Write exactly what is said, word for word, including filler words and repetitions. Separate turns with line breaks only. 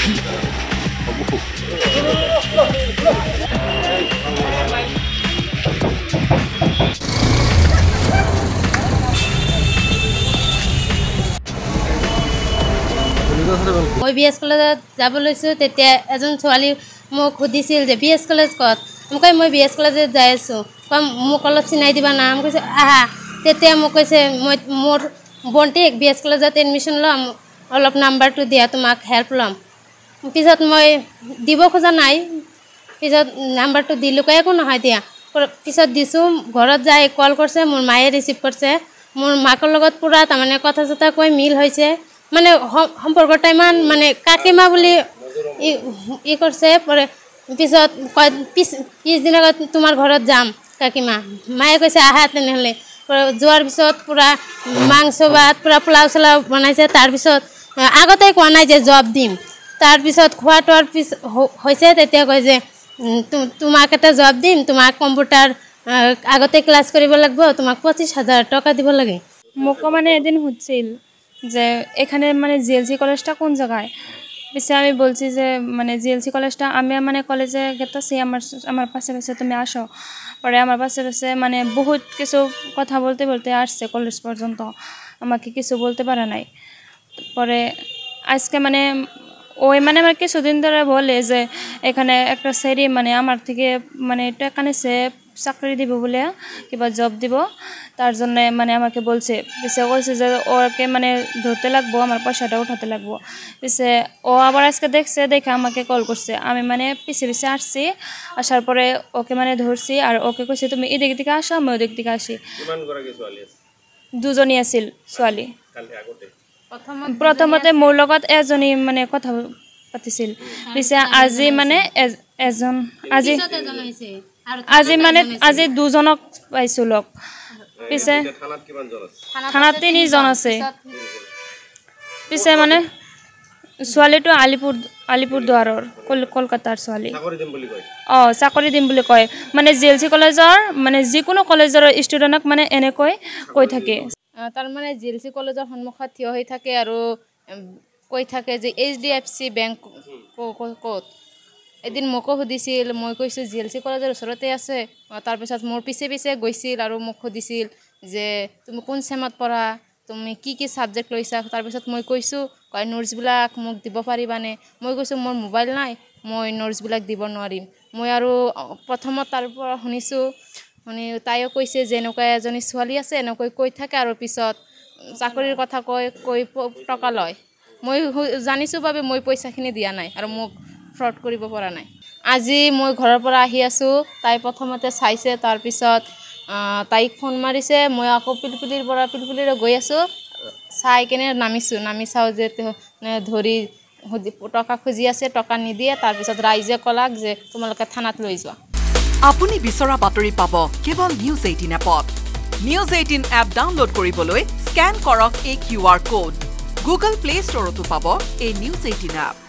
মই B S কলেজত যাব লৈছোঁ তেতিয়া এজন ছোৱালী মোক সুধিছিল যে বি এছ কলেজ ক'ত মই কয় মই বি এছ কলেজত যাই আছোঁ কম মোক অলপ চিনাই দিবা নাম কৈছে আহা তেতিয়া মোক কৈছে মই মোৰ ভণ্টিক বি এছ কলেজত এডমিশ্যন ল'ম অলপ নাম্বাৰটো দিয়া তোমাক হেল্প ল'ম পিছত মই দিব খোজা নাই পিছত নাম্বাৰটো দিলোঁ কয় একো নহয় দিয়া পিছত দিছোঁ ঘৰত যাই কল কৰিছে মোৰ মায়ে ৰিচিভ কৰিছে মোৰ মাকৰ লগত পূৰা তাৰমানে কথা চথা কৈ মিল হৈছে মানে সম্পৰ্কটা ইমান মানে কাকিমা বুলি ই কৰিছে পিছত কয় পিছ পিছদিনা তোমাৰ ঘৰত যাম কাকিমা মায়ে কৈছে আহা তেনেহ'লে যোৱাৰ পিছত পূৰা মাংস ভাত পূৰা পোলাও চোলাও বনাইছে তাৰপিছত আগতে কোৱা নাই যে জব দিম তাৰপিছত খোৱা তোৱাৰ পিছ হৈছে তেতিয়া কয় যে তোমাক এটা জব দিম তোমাক কম্পিউটাৰ আগতে ক্লাছ কৰিব লাগিব তোমাক পঁচিছ হাজাৰ টকা দিব লাগে
মোক মানে এদিন সুধিছিল যে এখানে মানে জিএলসি কলেজটা কোন জায়গায় পিছে আমি বলছি যে মানে জিএলসি কলেজটা আমি মানে কলেজে গেতেছি আমার আমার পাশে পাশে তুমি আসো পরে আমার পাশে পাশে মানে বহুত কিছু কথা বলতে বলতে আসছে কলেজ পর্যন্ত আমাকে কিছু বলতে পারে নাই পরে আজকে মানে ওই মানে আমার কিছুদিন ধরে বলে যে এখানে একটা সেরি মানে আমার থেকে মানে টাকা নিছে চাকরি দিব বলে কিবা জব দিব তার জন্য মানে আমাকে বলছে পিছে কইছে যে ওকে মানে ধরতে লাগবো আমার পয়সাটা উঠাতে লাগবো পিছে ও আবার আজকে দেখছে দেখে আমাকে কল করছে আমি মানে পিছে পিছে আসছি আসার পরে ওকে মানে ধরছি আর ওকে কইছে তুমি এদিক দিকে আসো আমি ওদিক দিকে আসি দুজনই আছিল ছোৱালী প্রথমতে মোৰ লগত এজনী মানে কথা পাতিছিল পিছে আজি মানে এজন আজি আজি মানে আজি দুজনক পাইছো লগ পিছে থানাত তিনিজন আছে পিছে মানে ছোৱালীটো আলিপুৰ আলিপুৰদুৱাৰৰ কলকাতাৰ ছোৱালী অ চাকৰি দিম বুলি কয় মানে জিএলসি কলেজৰ মানে যিকোনো কলেজৰ ষ্টুডেণ্টক মানে এনেকৈ কৈ থাকে
তাৰ মানে জিএলসি কলেজৰ সন্মুখত থিয় হৈ থাকে আৰু কৈ থাকে যে H D F C bank ক'ত এদিন মোকো সুধিছিল মই কৈছোঁ জিএলসি কলেজৰ ওচৰতে আছে তাৰপিছত মোৰ পিছে পিছে গৈছিল আৰু মোক সুধিছিল যে তুমি কোন চেমত পঢ়া তুমি কি কি সাবজেক্ট লৈছা তাৰপিছত মই কৈছোঁ কয় নোটছবিলাক মোক দিব পাৰিবানে মই কৈছোঁ মোৰ মোবাইল নাই মই নোটছবিলাক দিব নোৱাৰিম মই আৰু প্ৰথমত তাৰ পৰা শুনিছোঁ শুনি তাইও কৈছে যে এনেকুৱা এজনী ছোৱালী আছে এনেকৈ কৈ থাকে আৰু পিছত চাকৰিৰ কথা কৈ কৈ টকা লয় মই জানিছোঁ বাবে মই পইচাখিনি দিয়া নাই আৰু মোক ফ্ৰড কৰিব পৰা নাই আজি মই ঘৰৰ পৰা আহি আছোঁ তাই প্ৰথমতে চাইছে তাৰপিছত তাইক ফোন মাৰিছে মই আকৌ পিলপিলিৰ পৰা পিলপিলিৰে গৈ আছোঁ চাই কেনে নামিছোঁ নামি চাওঁ যে ধৰি টকা খুজি আছে টকা নিদিয়ে তাৰপিছত ৰাইজে ক'লাক যে তোমালোকে থানাত লৈ যোৱা
আপুনি বিচৰা বাতৰি পাব কেৱল নিউজ এইটিন এপত নিউজ এইটিন এপ ডাউনলোড কৰিবলৈ স্ক্যান কৰক এই কিউআৰ কোড গুগল প্লে ষ্টৰতো পাব এই নিউজ এইটিন এপ